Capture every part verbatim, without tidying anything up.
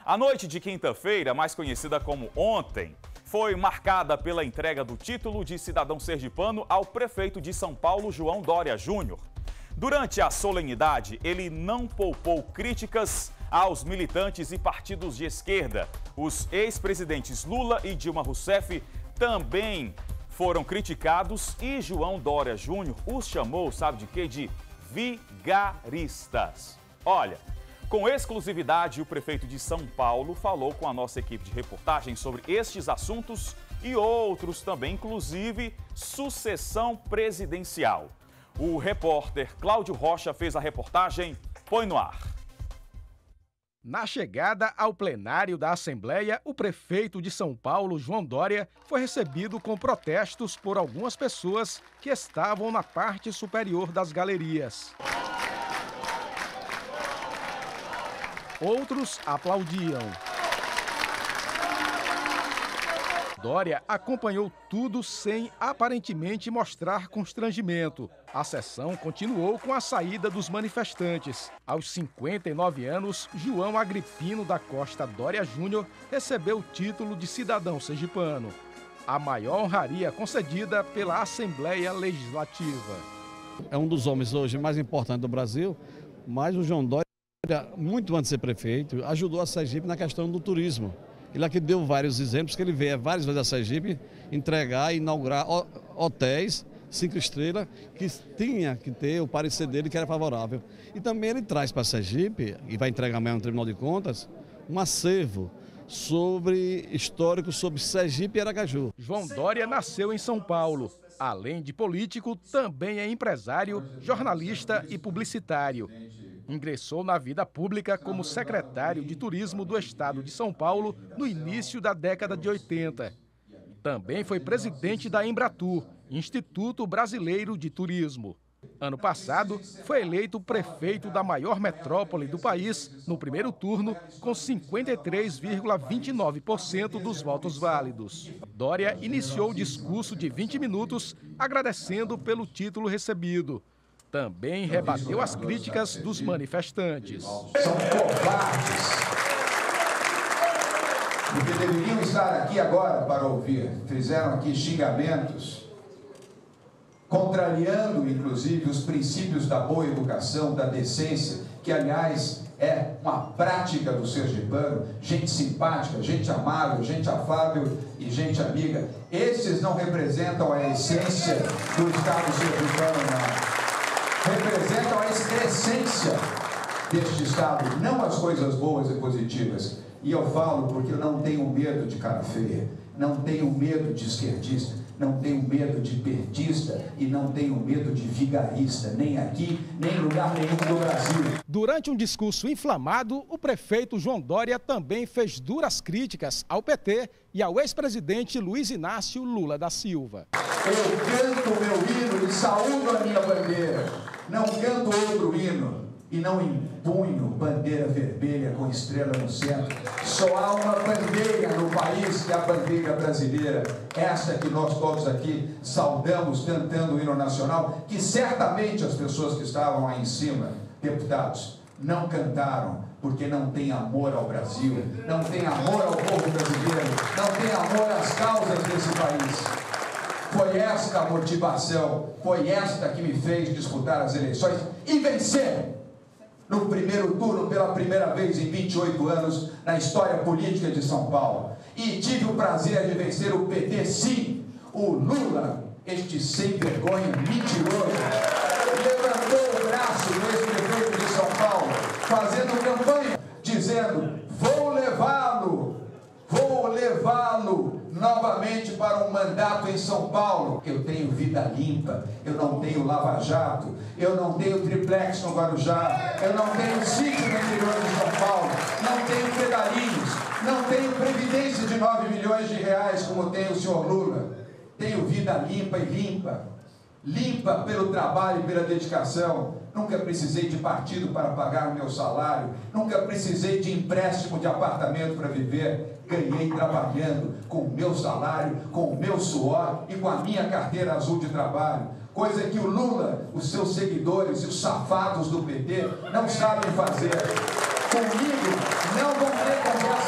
A noite de quinta-feira, mais conhecida como ontem, foi marcada pela entrega do título de cidadão sergipano ao prefeito de São Paulo, João Dória Júnior. Durante a solenidade, ele não poupou críticas aos militantes e partidos de esquerda. Os ex-presidentes Lula e Dilma Rousseff também foram criticados e João Dória Júnior os chamou, sabe de quê? De vigaristas. Olha, com exclusividade, o prefeito de São Paulo falou com a nossa equipe de reportagem sobre estes assuntos e outros também, inclusive sucessão presidencial. O repórter Cláudio Rocha fez a reportagem. Põe no ar. Na chegada ao plenário da Assembleia, o prefeito de São Paulo, João Dória, foi recebido com protestos por algumas pessoas que estavam na parte superior das galerias. Outros aplaudiam. Dória acompanhou tudo sem aparentemente mostrar constrangimento. A sessão continuou com a saída dos manifestantes. Aos cinquenta e nove anos, João Agripino da Costa Dória Júnior recebeu o título de cidadão sergipano, a maior honraria concedida pela Assembleia Legislativa. É um dos homens hoje mais importantes do Brasil, mas o João Dória, muito antes de ser prefeito, ajudou a Sergipe na questão do turismo. Ele aqui deu vários exemplos que ele veio várias vezes a Sergipe entregar e inaugurar hotéis cinco estrelas que tinha que ter o parecer dele que era favorável. E também ele traz para Sergipe, e vai entregar amanhã no Tribunal de Contas, um acervo sobre histórico sobre Sergipe e Aracaju. João Dória nasceu em São Paulo. Além de político, também é empresário, jornalista e publicitário. Ingressou na vida pública como secretário de Turismo do Estado de São Paulo no início da década de oitenta. Também foi presidente da Embratur, Instituto Brasileiro de Turismo. Ano passado, foi eleito prefeito da maior metrópole do país no primeiro turno, com cinquenta e três vírgula vinte e nove por cento dos votos válidos. Dória iniciou o discurso de vinte minutos, agradecendo pelo título recebido. Também rebateu as críticas dos manifestantes. São covardes, porque deveriam estar aqui agora para ouvir. Fizeram aqui xingamentos, contrariando, inclusive, os princípios da boa educação, da decência, que, aliás, é uma prática do sergipano, gente simpática, gente amável, gente afável e gente amiga. Esses não representam a essência do Estado sergipano, não. Representam a excrescência deste Estado, não as coisas boas e positivas. E eu falo porque eu não tenho medo de cara feia, não tenho medo de esquerdista, não tenho medo de petista e não tenho medo de vigarista, nem aqui, nem em lugar nenhum do Brasil. Durante um discurso inflamado, o prefeito João Dória também fez duras críticas ao P T e ao ex-presidente Luiz Inácio Lula da Silva. Eu canto o meu hino e saúdo a minha bandeira, não canto outro hino e não impunho bandeira vermelha com estrela no centro. Só há uma bandeira no país, que é a bandeira brasileira, essa que nós todos aqui saudamos cantando o hino nacional, que certamente as pessoas que estavam aí em cima, deputados, não cantaram, porque não tem amor ao Brasil, não tem amor ao povo brasileiro, não tem amor às causas desse país. Foi esta a motivação, foi esta que me fez disputar as eleições e vencer no primeiro turno pela primeira vez em vinte e oito anos na história política de São Paulo. E tive o prazer de vencer o P T, sim, o Lula, este sem vergonha, mentiroso, levantou o braço do ex-prefeito de São Paulo, fazendo campanha, dizendo: vou levá-lo, vou levá-lo novamente para um mandato em São Paulo. Eu tenho vida limpa, eu não tenho lava-jato, eu não tenho triplex no Guarujá, eu não tenho sítio no interior de São Paulo, não tenho pedalinhos, não tenho previdência de nove milhões de reais como tem o senhor Lula. Tenho vida limpa e limpa, limpa pelo trabalho e pela dedicação. Nunca precisei de partido para pagar o meu salário, nunca precisei de empréstimo de apartamento para viver. Ganhei trabalhando, com o meu salário, com o meu suor e com a minha carteira azul de trabalho. Coisa que o Lula, os seus seguidores e os safados do P T não sabem fazer. Comigo não vão ter conversa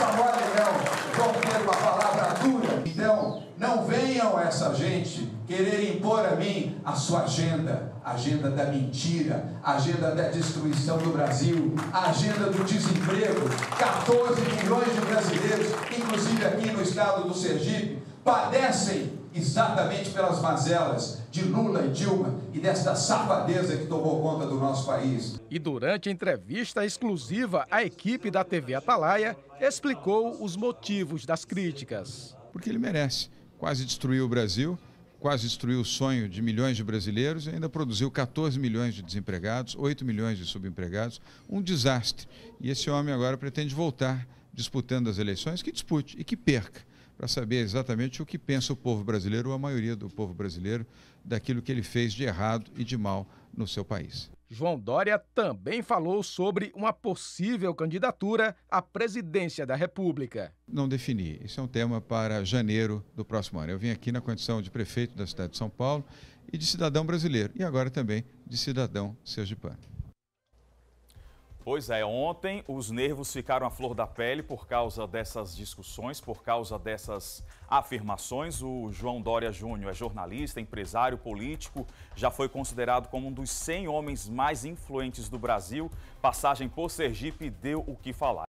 a sua agenda, a agenda da mentira, a agenda da destruição do Brasil, a agenda do desemprego. quatorze milhões de brasileiros, inclusive aqui no estado do Sergipe, padecem exatamente pelas mazelas de Lula e Dilma e desta safadeza que tomou conta do nosso país. E durante a entrevista exclusiva, a equipe da T V Atalaia explicou os motivos das críticas. Porque ele merece. Quase destruiu o Brasil, quase destruiu o sonho de milhões de brasileiros e ainda produziu quatorze milhões de desempregados, oito milhões de subempregados, um desastre. E esse homem agora pretende voltar disputando as eleições, que dispute e que perca, para saber exatamente o que pensa o povo brasileiro, ou a maioria do povo brasileiro, daquilo que ele fez de errado e de mal no seu país. João Dória também falou sobre uma possível candidatura à presidência da República. Não defini. Isso é um tema para janeiro do próximo ano. Eu vim aqui na condição de prefeito da cidade de São Paulo e de cidadão brasileiro, e agora também de cidadão sergipano. Pois é, ontem os nervos ficaram à flor da pele por causa dessas discussões, por causa dessas afirmações. O João Dória Júnior é jornalista, empresário, político, já foi considerado como um dos cem homens mais influentes do Brasil. Passagem por Sergipe deu o que falar.